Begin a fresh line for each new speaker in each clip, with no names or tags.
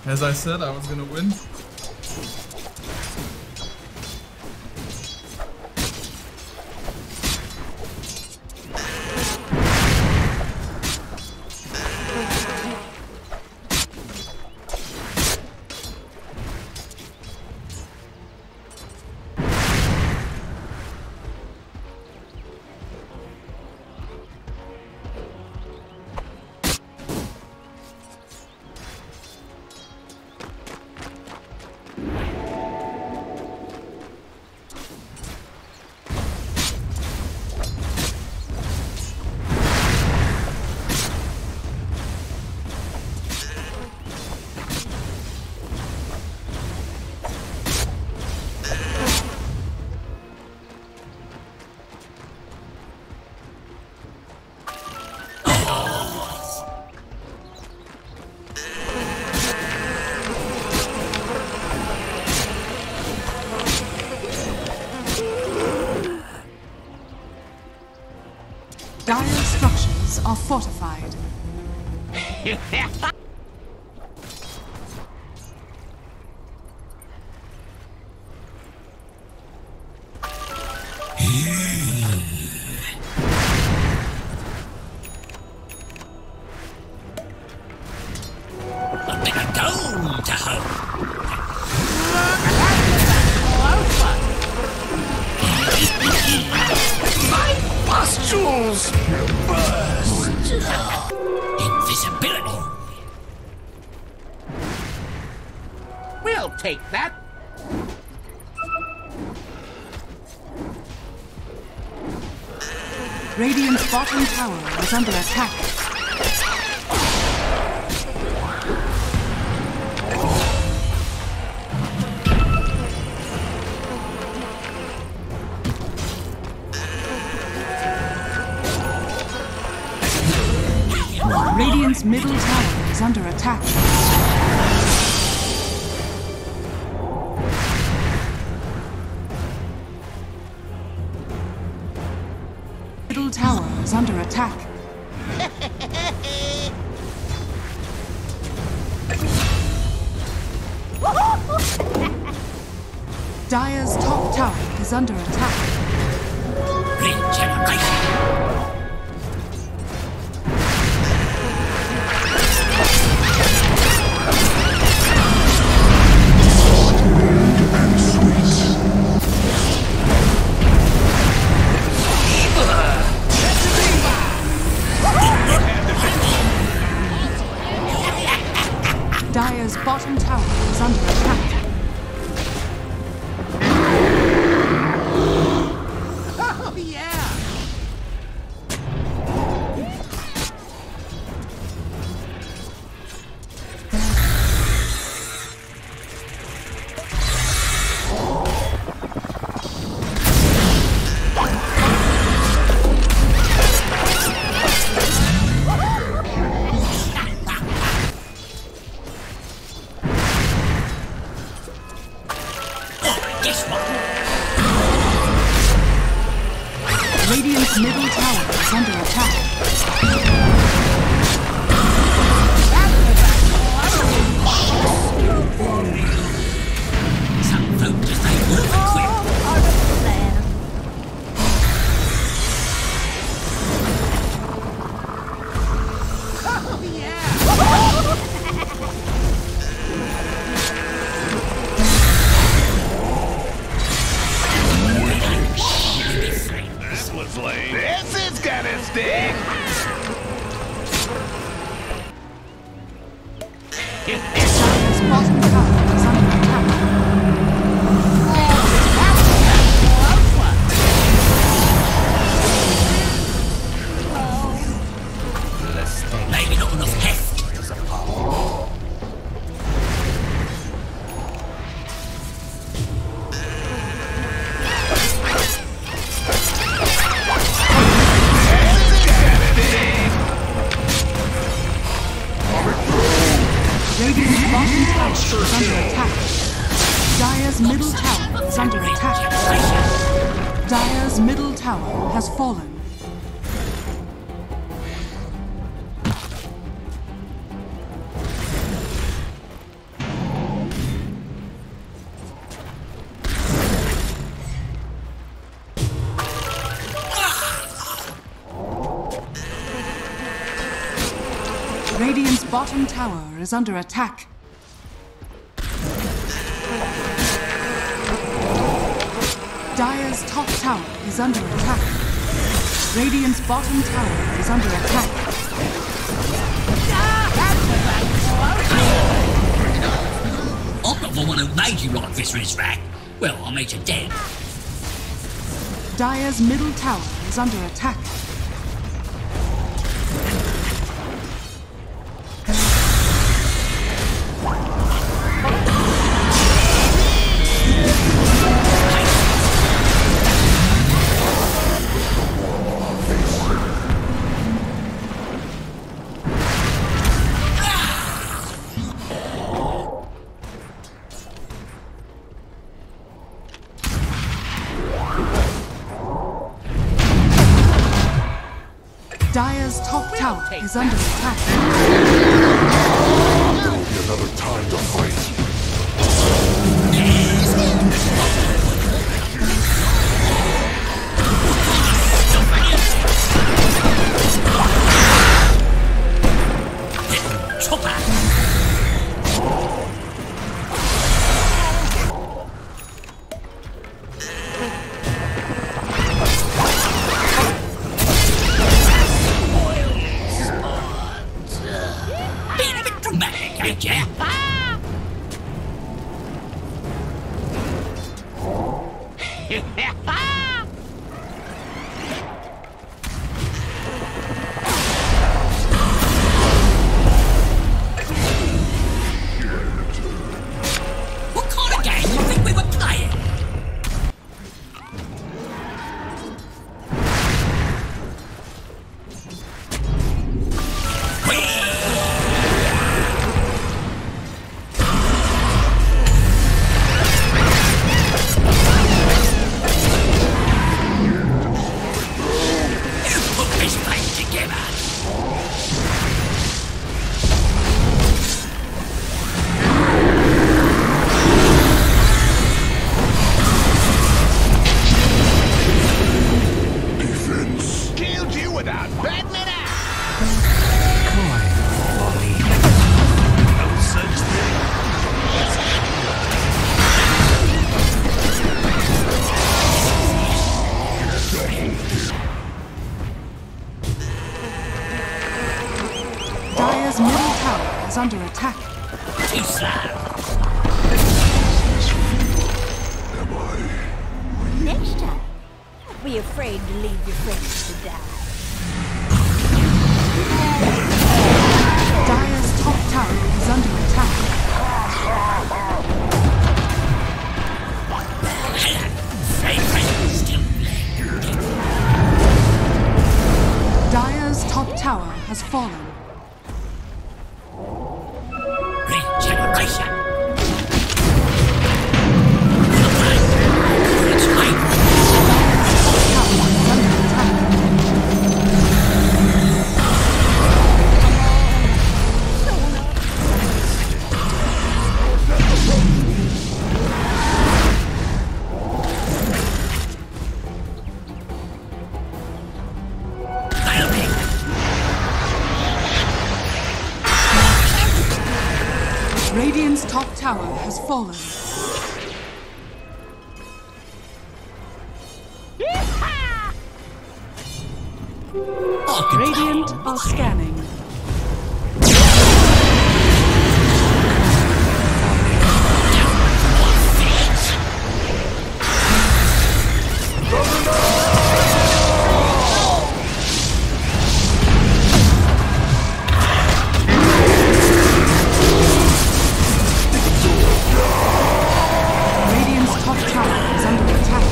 As I said, I was gonna win.
Dire structures are fortified.
Pustules burst. Invisibility. We'll take that.
Radiant's bottom tower is under attack. Radiant's middle tower is under attack. Middle tower is under attack. Dire's top tower is under attack.
Regeneration.
Dire's bottom tower is under attack.
Oh, yeah!
Radiant's middle tower is under attack.
Some folk just ain't worth a quip.
Oh, yeah!
This is gonna sting!
Dire's bottom tower is under attack.
Maybe not enough heft.
Radiant's bottom tower is under attack. Dire's middle tower is under attack. Dire's middle tower has fallen. Radiant's bottom tower is under attack. Dire's top tower is under attack. Radiant's bottom tower is under attack.
I'm not the one who made you like this, Rizrak. Well, I made you dead.
Dire's middle tower is under attack. Dire's top tower is under attack.
There'll be another time to fight.
What kind of game do you think we were playing? You put this place together.
Defense.
Killed you without batting it out. No such thing.
Dire's middle tower is under attack.
Too slow.
Am I?
Next time, don't be afraid to leave your friends to die.
Dire's top tower is under attack. Dire's top tower has fallen.
Regeneration.
Tower is under attack. Radiant's top tower has fallen. Radiant are scanning. Radiant's top tower is under attack.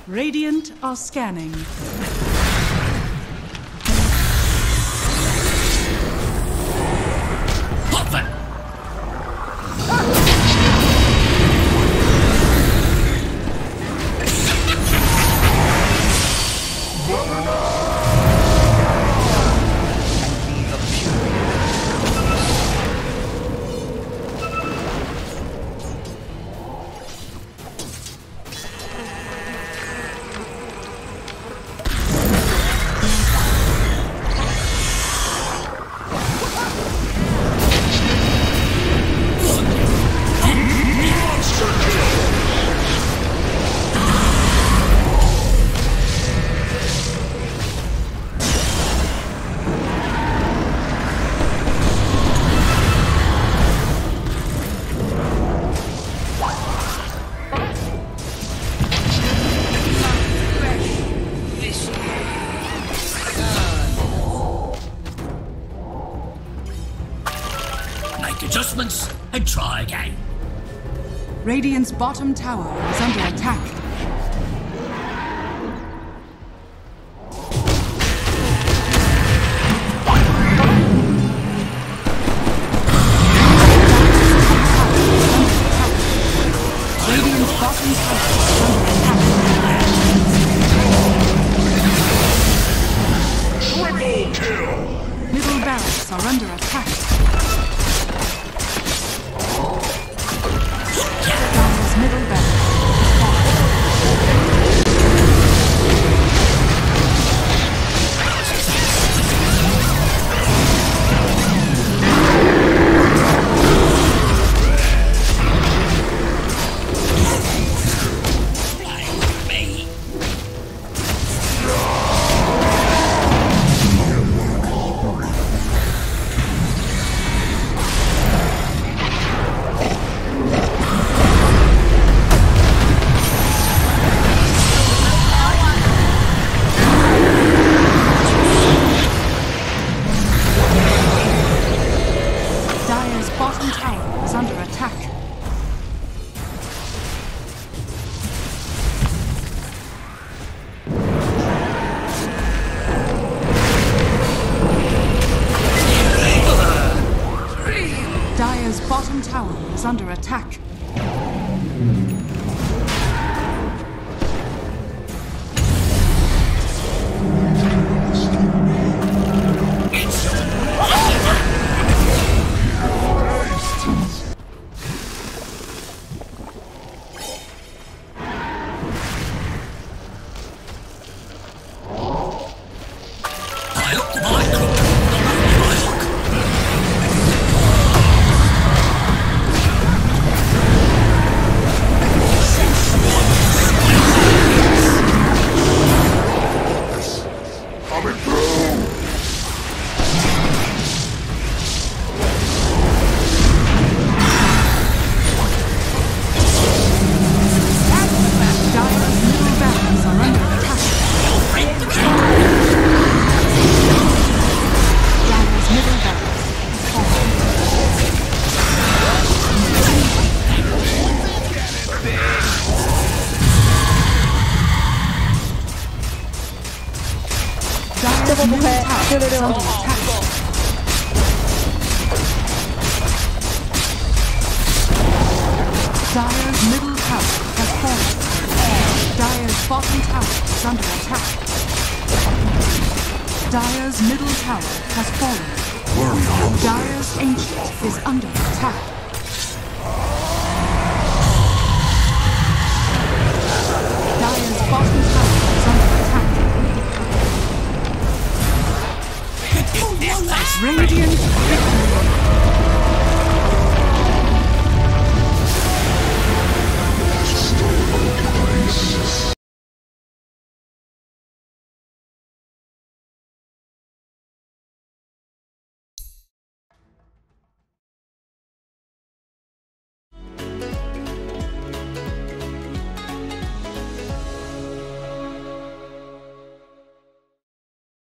Radiant are scanning.
Pop it! Adjustments and try again.
Radiant's bottom tower is under attack. Radiant's bottom tower is under attack.
Triple kill!
Middle barracks are under attack. Dire's middle barracks is falling. Bottom tower is under attack. Dire's bottom tower is under attack. Dire's middle tower has fallen. Dire's bottom tower is under attack. Dire's middle tower has fallen. Dire's ancient is under attack.